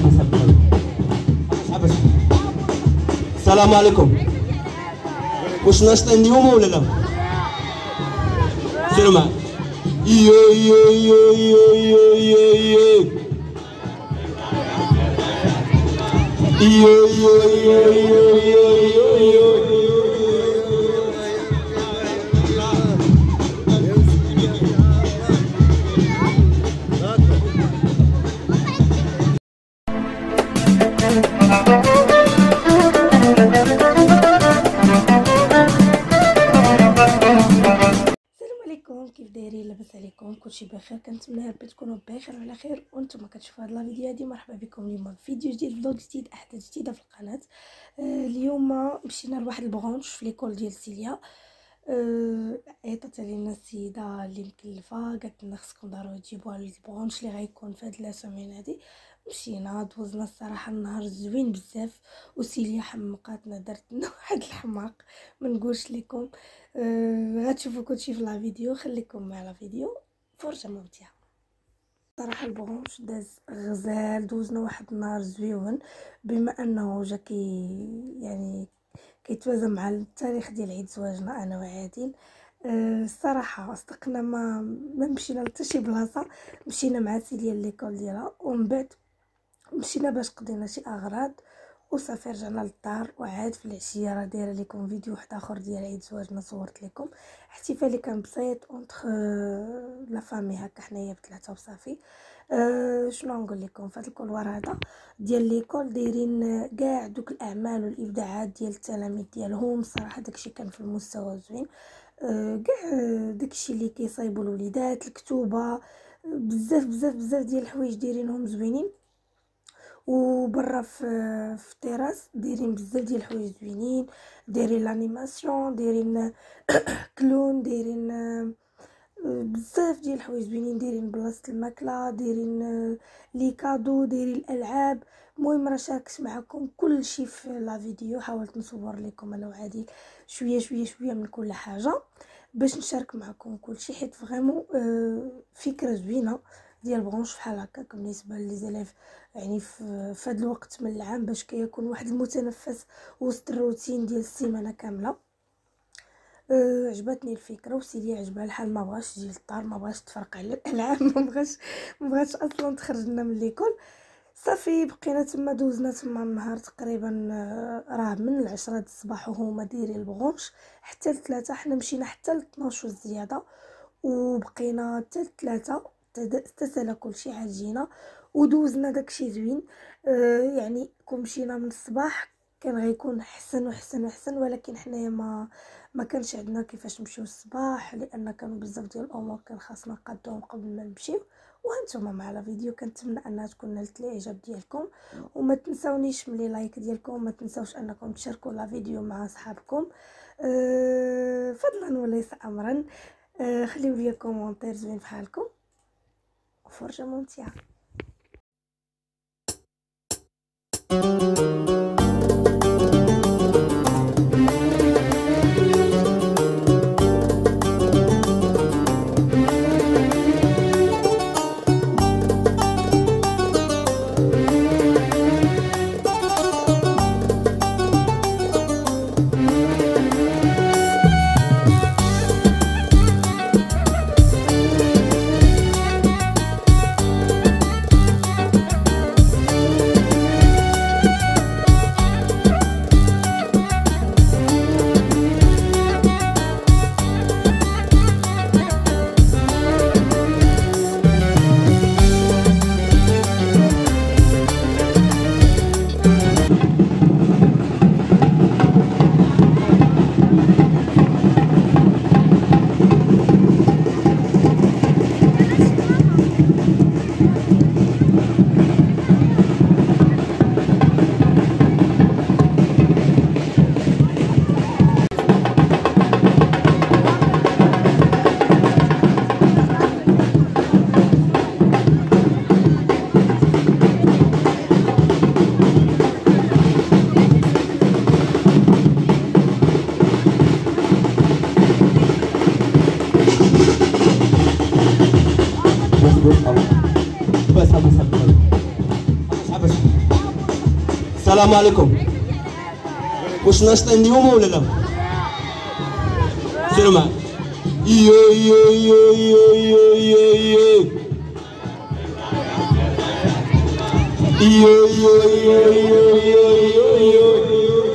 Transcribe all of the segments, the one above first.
السلام عليكم. واش ناشطين اليوم ولا لا؟ سيروا معايا. يو يو يو يو يو يو يو يو يو يو يو يو. كيف دايرين؟ لاباس عليكم؟ كلشي بخير؟ كنتمنى ربي تكونوا بخير وعلى خير وانتم كتشوفوا هاد لا فيديو هادي. مرحبا بكم اليوم في فيديو جديد، فلوق جديد، احداث جديده في القناه. اليوم مشينا لواحد البرونش في ليكول ديال سيليا. عيطت علينا السيده اللي مكلفه، قالت لنا خصكم ضروري تجيبوها للبرونش اللي غيكون في هاد لا سيمين هادي. مشينا دوزنا الصراحه النهار زوين بزاف، وسيليا حمقاتنا، درت لنا واحد الحماق ما نقولش لكم. غتشوفوا كلشي في لا فيديو، خليكم مع لا فيديو، فرجه ممتعه. صراحه البرونش داز غزال، دوزنا واحد النهار زويون بما انه جا يعني كيتوازى مع التاريخ ديال عيد زواجنا انا وعادل. الصراحه صدقنا ما مشينا لحتى شي بلاصه، مشينا مع سيليا ليكول ديالها، ومن بعد مشينا باش قضينا شي اغراض وصافي رجعنا للدار. وعاد في العشيه راه دايره لكم فيديو واحد اخر ديال عيد زواجنا، صورت لكم احتفال اللي كان بسيط اونتر لا فامي هكا حنايا بثلاثه وصافي. شنو نقول لكم، في هذا الكولوار هذا ديال ليكول دايرين كاع دوك الاعمال والابداعات ديال التلاميذ ديالهم. الصراحه داكشي كان في المستوى زوين، كاع داكشي اللي كيصايبوا الوليدات، الكتوبه، بزاف بزاف بزاف ديال الحوايج دايرينهم زوينين. وبرا في التراس دايرين بزاف ديال الحوايج زوينين، دايرين لانيماسيون، دايرين كلون، دايرين بزاف ديال الحوايج زوينين، دايرين بلاصه الماكله، دايرين لي كادو، دايرين الالعاب. المهم راه شاركت معكم كل شيء في لا فيديو، حاولت نصور لكم انا وعادل شويه شويه شويه من كل حاجه باش نشارك معكم كل شيء، حيت فريمون فكره زوينه ديال برونش بحال هكاك بالنسبه لي زيلاف، يعني في هذا الوقت من العام باش كيكون واحد المتنفس وسط الروتين ديال السيمانه كامله. عجبتني الفكره، وسيليا عجبها الحال، ما بغاش تجي للدار، ما بغاش تفرق على الالعاب، ما بغاش اصلا تخرج لنا من ليكول. صافي بقينا تما، دوزنا تما النهار تقريبا، راه من 10 د الصباح وهما دايرين البغونش حتى ل3. حنا مشينا حتى ل12 وزياده، وبقينا حتى ل3 استسال كلشي. عاد جينا ودوزنا داكشي زوين. يعني كون مشينا من الصباح كان غيكون احسن واحسن واحسن، ولكن حنايا ما كانش عندنا كيفاش نمشيو الصباح، لان كانوا بزاف ديال الامور كان خاصنا نقادوهم قبل ما نمشيو. وانتم مع لا فيديو كنتمنى انها تكون نالت الاعجاب ديالكم، وما تنساونيش من لي لايك ديالكم، ما تنساوش انكم تشاركوا لا فيديو مع اصحابكم فضلا وليس امرا. خليو لي كومونتير زوين بحالكم، وفرجه ممتعه. السلام عليكم. واش ناشطين اليوم ولا لا؟ سيروا معايا. يو يو يو يو يو يو يو يو يو يو يو يو.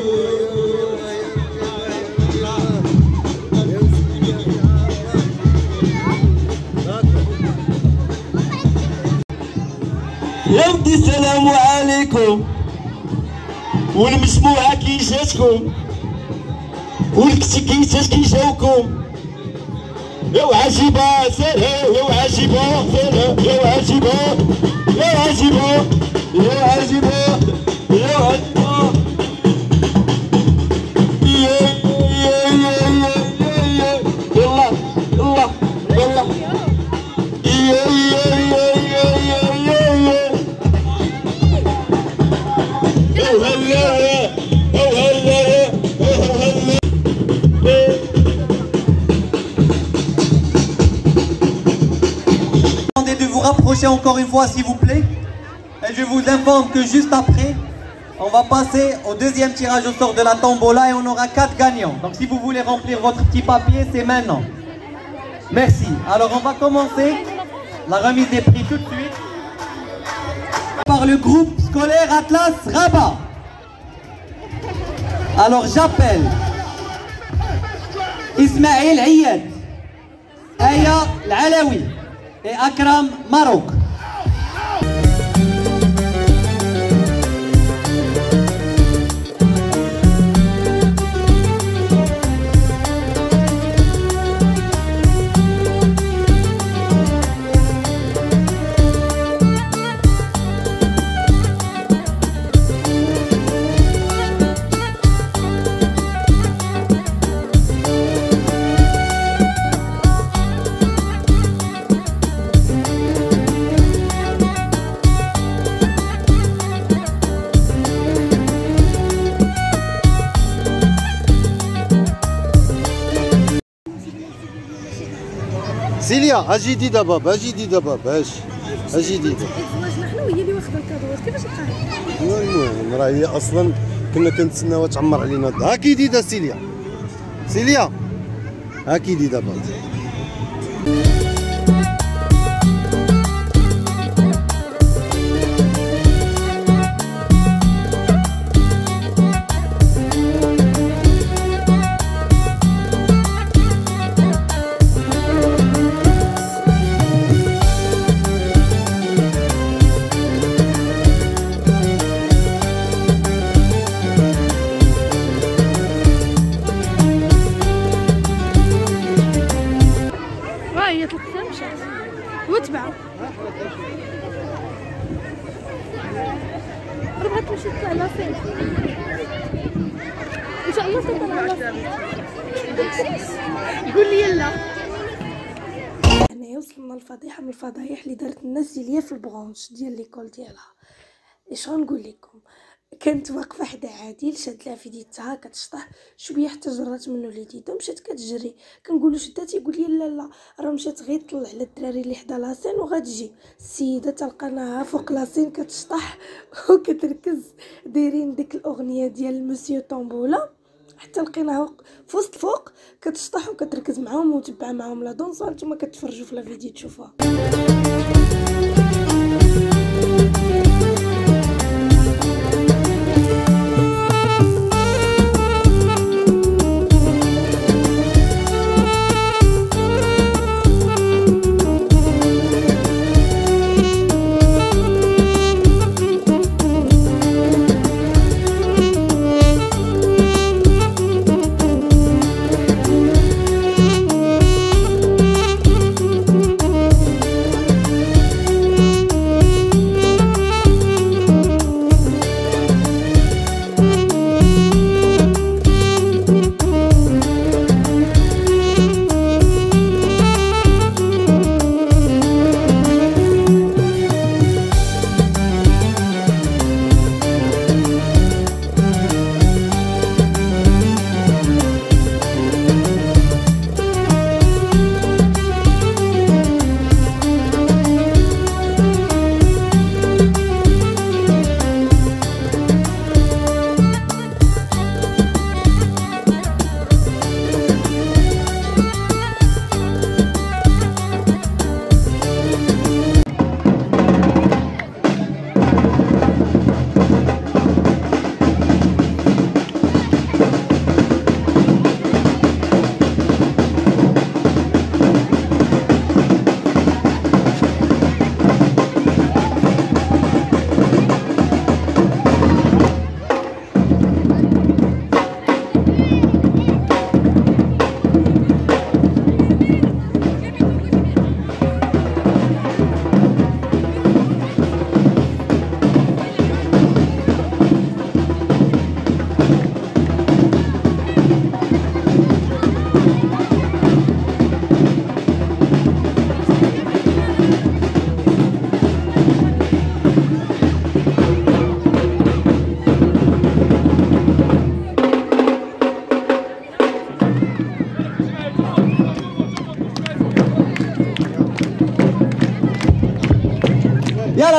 يا ودي السلام عليكم، والمسموعة كي جاتكم والكتكيتات كي جاوكم. يا عجيبة سلام، يا عجيبة سلام، يا عجيبة يا عجيبة يا عجيبة يا عجيبة. يا يا يا يا يا يلا يلا يلا. يا يا يا يا يا يا يا. De vous rapprocher encore une fois s'il vous plaît, et je vous informe que juste après on va passer au deuxième tirage au sort de la tombola et on aura 4 gagnants. Donc si vous voulez remplir votre petit papier, c'est maintenant. Merci. Alors on va commencer la remise des prix tout de suite par le groupe scolaire Atlas Rabat. Alors j'appelle Ismaël Ayad, Aya L'Alawi et Akram Maroc. سيليا اجي دي دابا، اجي دي دابا باش اجي دي دابا. حنا وهي اللي واخده الكادوات كيفاش لقاها؟ المهم راه هي اصلا كنا كنتسناوها تعمر علينا. هاكي ديدا سيليا، سيليا هاكي دي دابا. هي طلقتها مشات وتبعوا ربحت تمشي تطلع لافين ان شاء الله تطلع لافين. قول لي يلا. هنايا وصلنا لفضيحه من الفضايح اللي دارت الناس ديالي في البرونش ديال ليكول ديالها. اش غنقول لكم، كانت واقفه حدا عادل شاد لها في يديتها كتشطح شويه حتى جرات منه اليديده ومشات كتجري. كنقولوا شدات يقول لي لا لا راه مشات غير طلع على الدراري اللي حدا لاسين وغتجي. السيده تلقاناها فوق لاسين كتشطح وكتركز دايرين ديك الاغنيه ديال مسيو طومبولا حتى لقيناها فوسط فوق كتشطح وكتركز معاهم وتبع معاهم لا دونس. وانتم كتفرجوا في لا فيديو تشوفوها.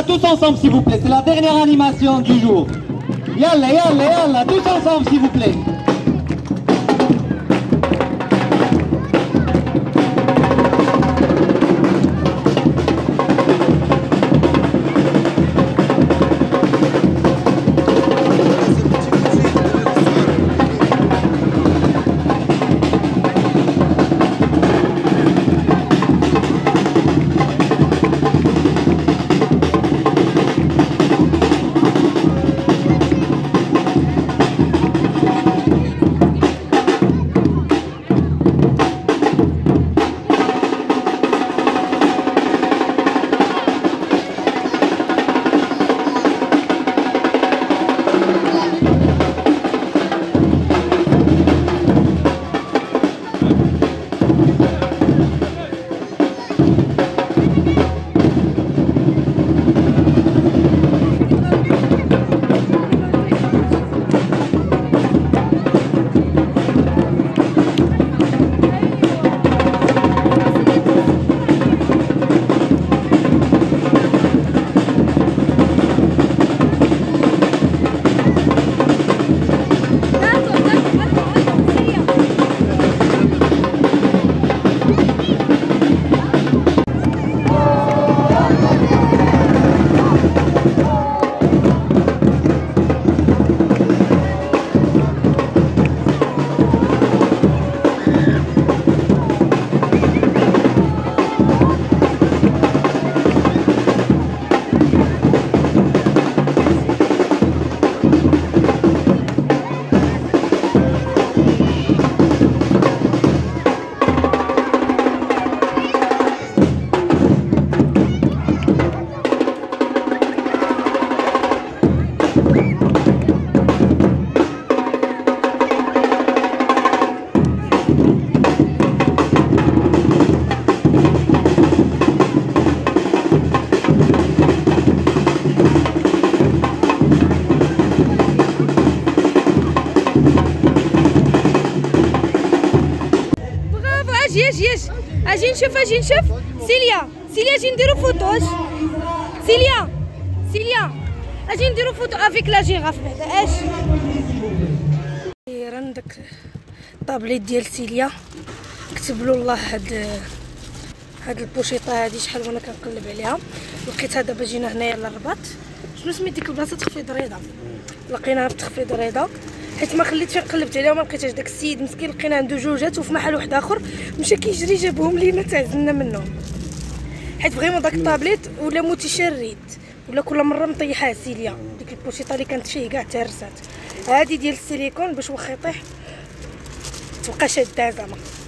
tous ensemble s'il vous plaît, c'est la dernière animation du jour. Yalla, yalla, yalla, tous ensemble s'il vous plaît. اجي نشوف سيليا اجي نديرو فوتوش. سيليا اجي نديرو فوتو افيك لا جيراف بعدا اش راه داك الطابليت ديال سيليا كتب له الله. هاد البوشيطه هادي شحال وانا كنقلب عليها لقيتها دابا. جينا هنايا للرباط. شنو سميت ديك البلاصه؟ تخفيض رضا. لقيناها بتخفيض رضا حيت ما خليتش قلبت عليها وما لقيتهاش. داك السيد مسكين لقينا عنده جوجات وفي محل واحد اخر مشى كيجري جابهم لينا تعزلنا منهم حيت فريمون داك الطابليت ولا متشرد ولا كل مره مطيحاه سيليا. ديك البوشيطه اللي كانت فيه كاع تهرسات. هادي ديال السيليكون باش واخا يطيح تبقى شاده زعما.